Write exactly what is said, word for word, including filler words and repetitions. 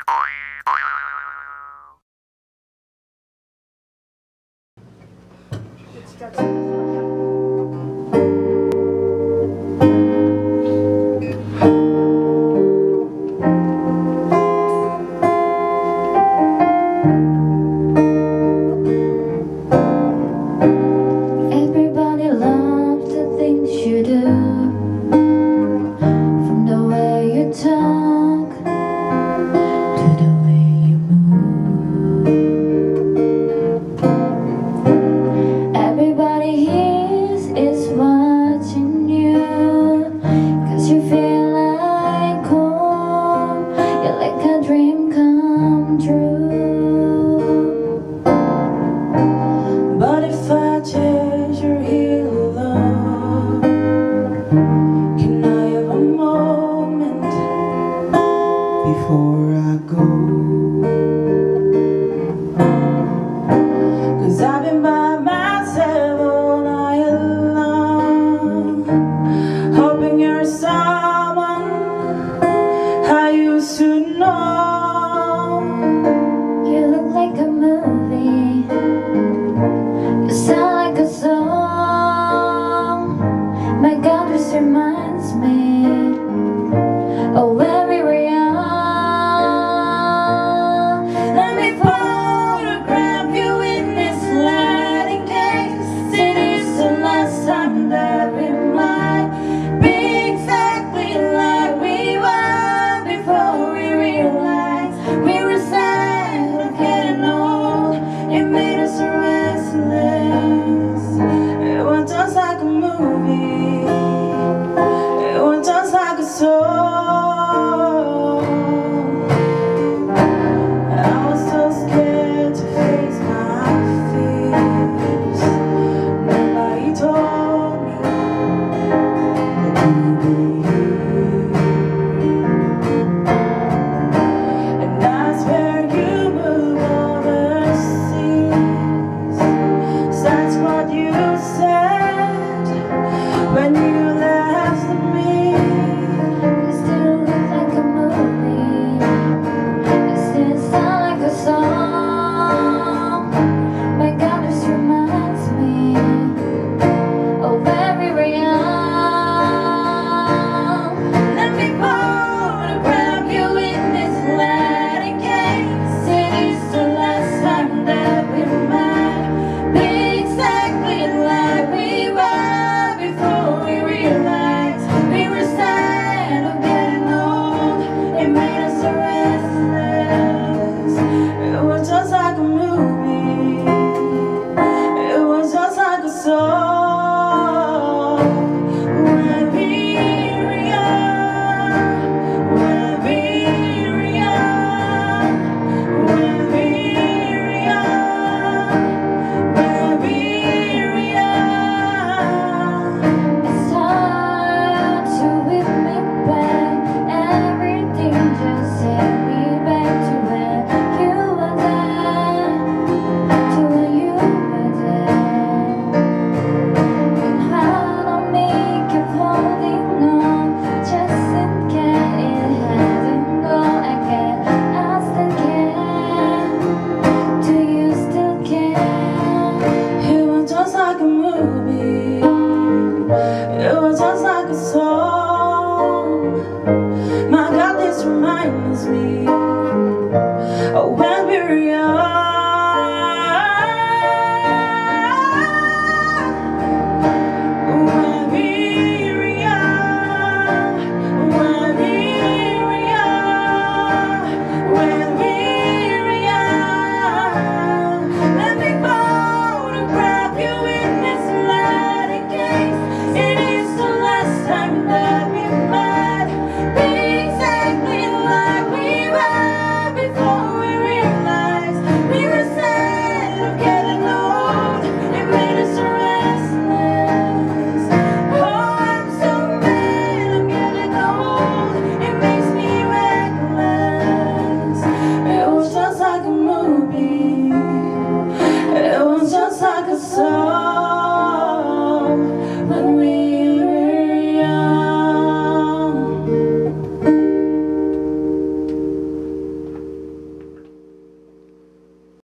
Before I go, 'cause I've been by myself all night long, hoping you're someone I used to know. You look like a movie, you sound like a song. My God, this reminds me of when we were young. When you left me, You still look like a movie, you still sound like a song. My God, this reminds me of when we were young. let me photograph you in this wedding case. It is the last time that we met, be exactly like we were before we realized we were sad of getting old. It made us so restless. It was just like a movie, it was just like a song. When we were young, when we were young, when we were young, when we were young. It's hard to whip me back, everything just hit me back to when you were there, to when you were there. And how to make you holding on, just in case it hasn't gone. I can, I still can, do you still care? It was just like a movie, it was just like a song. My God, this reminds me of when we were young.